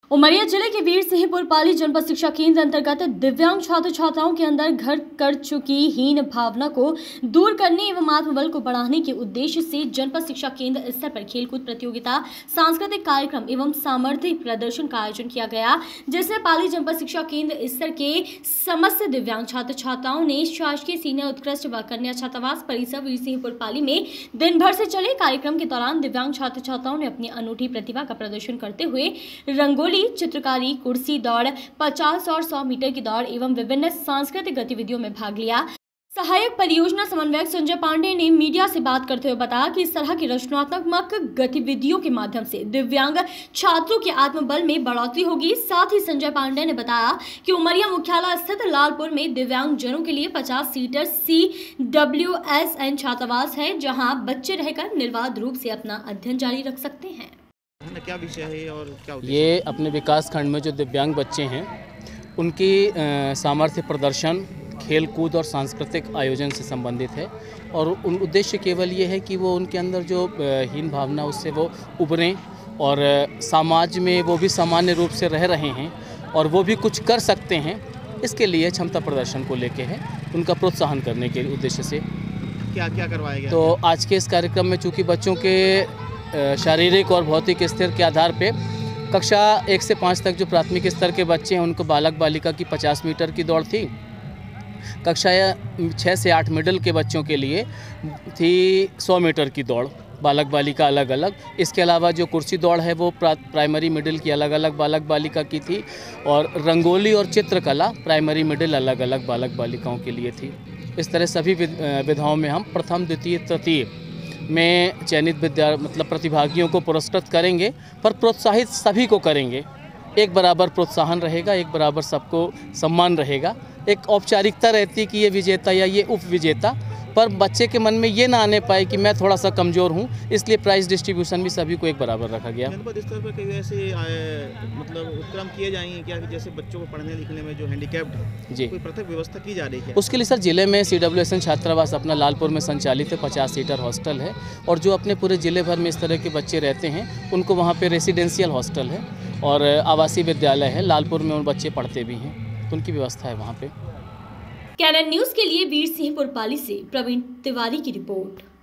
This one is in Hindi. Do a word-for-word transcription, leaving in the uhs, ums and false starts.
उमरिया जिले के वीर सिंहपुर पाली जनपद शिक्षा केंद्र अंतर्गत दिव्यांग छात्र छात्राओं के अंदर घर कर चुकी हीन भावना को दूर करने एवं आत्मबल को बढ़ाने के उद्देश्य से जनपद शिक्षा केंद्र स्तर पर खेलकूद प्रतियोगिता, सांस्कृतिक कार्यक्रम एवं सामर्थ्य प्रदर्शन का आयोजन किया गया, जिसमें पाली जनपद शिक्षा केंद्र स्तर के समस्त दिव्यांग छात्र छात्राओं ने शासकीय सीनियर उत्कृष्ट व कन्या छात्रावास परिसर वीर सिंहपुर पाली में दिन भर से चले कार्यक्रम के दौरान दिव्यांग छात्र छात्राओं ने अपनी अनूठी प्रतिभा का प्रदर्शन करते हुए रंगोली, चित्रकारी, कुर्सी दौड़, पचास और सौ मीटर की दौड़ एवं विभिन्न सांस्कृतिक गतिविधियों में भाग लिया। सहायक परियोजना समन्वयक संजय पांडे ने मीडिया से बात करते हुए बताया कि इस तरह की रचनात्मक गतिविधियों के माध्यम से दिव्यांग छात्रों के आत्मबल में बढ़ोतरी होगी। साथ ही संजय पांडे ने बताया कि उमरिया मुख्यालय स्थित लालपुर में दिव्यांग जनों के लिए पचास seater C W S N छात्रावास है, जहां बच्चे रहकर निर्बाध रूप से अपना अध्ययन जारी रख सकते हैं। क्या विषय है और क्या ये अपने विकास खंड में जो दिव्यांग बच्चे हैं उनकी सामर्थ्य प्रदर्शन, खेल कूद और सांस्कृतिक आयोजन से संबंधित है और उन उद्देश्य केवल ये है कि वो उनके अंदर जो हीन भावना उससे वो उभरें और समाज में वो भी सामान्य रूप से रह रहे हैं और वो भी कुछ कर सकते हैं। इसके लिए क्षमता प्रदर्शन को लेके है, उनका प्रोत्साहन करने के उद्देश्य से क्या क्या करवाया गया। तो आज के इस कार्यक्रम में चूँकि बच्चों के शारीरिक और भौतिक स्तर के आधार पे कक्षा एक से पाँच तक जो प्राथमिक स्तर के बच्चे हैं उनको बालक बालिका की पचास मीटर की दौड़ थी। कक्षा छः से आठ मिडिल के बच्चों के लिए थी सौ मीटर की दौड़, बालक बालिका अलग अलग। इसके अलावा जो कुर्सी दौड़ है वो प्राइमरी मिडिल की अलग अलग बालक बालिका की थी और रंगोली और चित्रकला प्राइमरी मिडिल अलग अलग बालक बालिकाओं के लिए थी। इस तरह सभी विधाओं में हम प्रथम, द्वितीय, तृतीय में चयनित विद्या मतलब प्रतिभागियों को पुरस्कृत करेंगे, पर प्रोत्साहित सभी को करेंगे। एक बराबर प्रोत्साहन रहेगा, एक बराबर सबको सम्मान रहेगा। एक औपचारिकता रहती है कि ये विजेता या ये उप विजेता, पर बच्चे के मन में ये ना आने पाए कि मैं थोड़ा सा कमज़ोर हूँ, इसलिए प्राइस डिस्ट्रीब्यूशन भी सभी को एक बराबर रखा गया। जनपद स्तर पर कई ऐसे मतलब उपक्रम किए जाएंगे क्या कि जैसे बच्चों को पढ़ने लिखने में जो हैंडीकैप्ड है, जी, कोई पृथक व्यवस्था की जा रही है? उसके लिए सर जिले में सी डब्ल्यू एस एन छात्रावास अपना लालपुर में संचालित है, पचास सीटर हॉस्टल है और जो अपने पूरे ज़िले भर में इस तरह के बच्चे रहते हैं उनको वहाँ पर रेसिडेंशियल हॉस्टल है और आवासीय विद्यालय है। लालपुर में उन बच्चे पढ़ते भी हैं, तो उनकी व्यवस्था है वहाँ पर। कैनन न्यूज़ के लिए वीर सिंहपुर पाली से प्रवीण तिवारी की रिपोर्ट।